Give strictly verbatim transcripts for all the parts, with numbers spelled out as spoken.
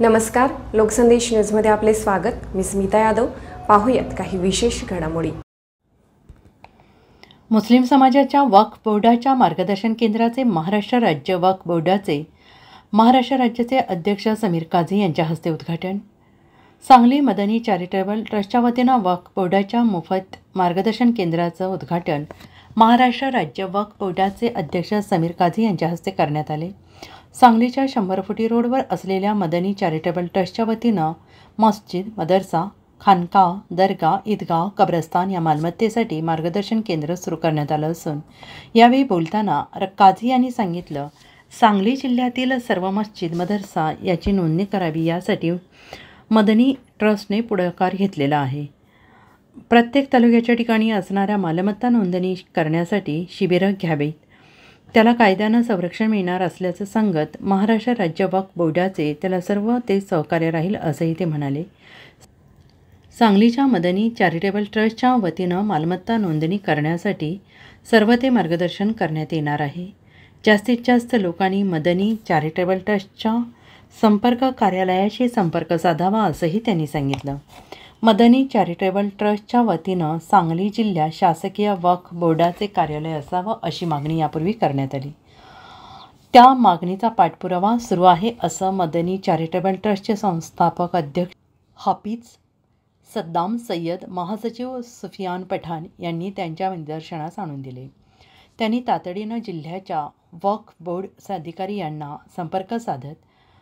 नमस्कार, लोकसंदेश न्यूजमध्ये आपले स्वागत. मी स्मिता यादव. पाहूयात काही विशेष घडामोडी. मुस्लिम समाजाच्या वक्फ बोर्डाच्या मार्गदर्शन केंद्राचे महाराष्ट्र राज्य वक्फ बोर्डाचे महाराष्ट्र राज्याचे अध्यक्ष समीर काझी यांच्या हस्ते उद्घाटन. सांगली मदनी चॅरिटेबल ट्रस्टच्या वतीनं वक्फ बोर्डाच्या मोफत मार्गदर्शन केंद्राचं उद्घाटन महाराष्ट्र राज्य वक्फ बोर्डाचे अध्यक्ष समीर काझी यांच्या हस्ते करण्यात आले. सांगलीच्या शंभर फुटी रोडवर असलेल्या मदनी चॅरिटेबल ट्रस्टच्या वतीनं मस्जिद, मदरसा, खानकाह, दर्गा, ईदगाह, कब्रस्तान या मालमत्तेसाठी मार्गदर्शन केंद्र सुरू करण्यात आलं असून यावेळी बोलताना काझी यांनी सांगितलं, सांगली जिल्ह्यातील सर्व मस्जिद, मदरसा याची नोंदणी करावी यासाठी मदनी ट्रस्टने पुढाकार घेतलेला आहे. प्रत्येक तालुक्याच्या ठिकाणी असणाऱ्या मालमत्ता नोंदणी करण्यासाठी शिबिरं घ्यावीत. त्याला कायद्यानं संरक्षण मिळणार असल्याचं सांगत महाराष्ट्र राज्य वक्फ बोर्डाचे त्याला सर्व ते सहकार्य राहील असंही ते म्हणाले. सांगलीच्या मदनी चॅरिटेबल ट्रस्टच्या वतीनं मालमत्ता नोंदणी करण्यासाठी सर्व ते मार्गदर्शन करण्यात येणार आहे. जास्तीत जास्त लोकांनी मदनी चॅरिटेबल ट्रस्टच्या संपर्क कार्यालयाशी संपर्क साधावा असंही त्यांनी सांगितलं. मदनी चॅरिटेबल ट्रस्टच्या वतीनं सांगली जिल्ह्यात शासकीय वक्फ बोर्डाचे कार्यालय असावं अशी मागणी यापूर्वी करण्यात आली. त्या मागणीचा पाठपुरावा सुरू आहे असं मदनी चॅरिटेबल ट्रस्टचे संस्थापक अध्यक्ष हाफिज सद्दाम सय्यद, महासचिव सुफियान पठाण यांनी त्यांच्या निदर्शनास आणून दिले. त्यांनी तातडीनं जिल्ह्याच्या वक्फ बोर्ड अधिकारी यांना संपर्क साधत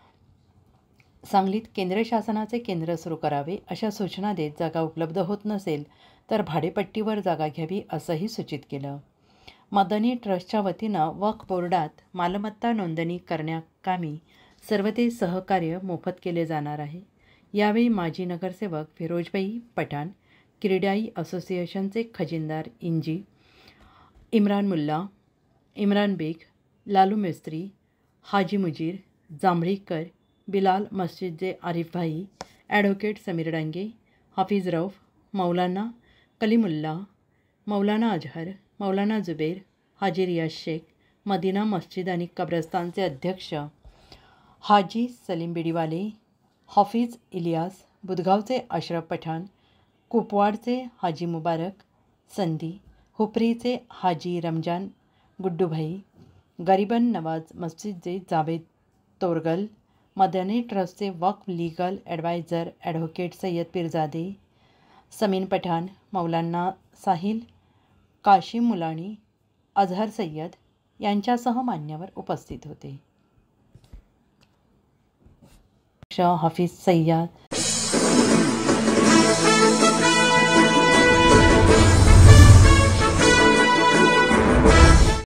सांगलीत केंद्र शासनाचे केंद्र सुरू करावे अशा सूचना देत जागा उपलब्ध होत नसेल तर भाडेपट्टीवर जागा घ्यावी असंही सूचित केलं. मदनी ट्रस्टच्या वतीनं वक्फ बोर्डात मालमत्ता नोंदणी करण्याकामी सर्व ते सहकार्य मोफत केले जाणार आहे. यावेळी माजी नगरसेवक फिरोजभाई पठाण, क्रीडाई असोसिएशनचे खजिनदार इंजी, इम्रान मुल्ला, इम्रान बेग, लालू मिस्त्री, हाजी मुजीर, जांभळीकर, बिलाल मस्जिदचे आरिफ भाई, ॲडव्होकेट समीर डांगे, हाफिज रौफ, मौलाना कलीमुल्ला, मौलाना अजहर, मौलाना जुबेर, हाजी रियाज शेख, मदिना मस्जिद आणि कब्रस्तानचे अध्यक्ष हाजी सलीम बिडीवाले, हाफिज इलियास, बुदगावचे अशरफ पठाण, कुपवाडचे हाजी मुबारक संधी, हुपरीचे हाजी रमजान गुड्डूभाई, गरीबन नवाज मस्जिदचे जावेद तोरगल, मदनी ट्रस्टचे Waqf legal adviser advocate Sayyed Pirjade, Sameen Pathan, Maulana Sahil, Kashim Mulani, Azhar Sayyed यांच्यासह मान्यवर उपस्थित होते. हाफिज सय्यद